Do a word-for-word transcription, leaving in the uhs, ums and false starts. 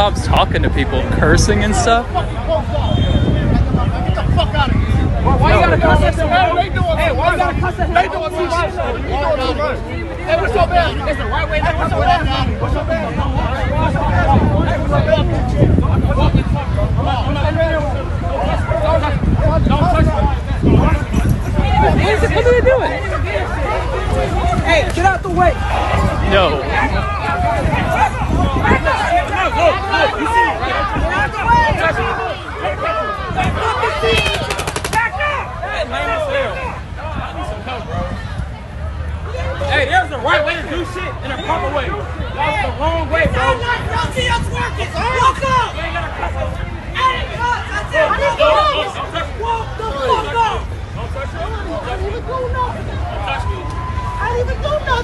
stops talking to people, cursing and stuff. Get the fuck out of here. Why you gotta cuss at them? Hey, why you gotta cuss at him? They doing too much. Hey, what's so bad? It's the right way. What's so bad? What's so bad? Hey, what's so bad? Don't touch me. What are they doing? Hey, get out the way. No. Hey, there's the right way to do shit and a proper way. That's the wrong way, bro. Y'all see us working. Walk up. You ain't gotta cuss us. Hey, cuss. I said walk up. Walk the fuck up. Don't touch me. I didn't even do nothing. Don't touch me. I didn't even do nothing.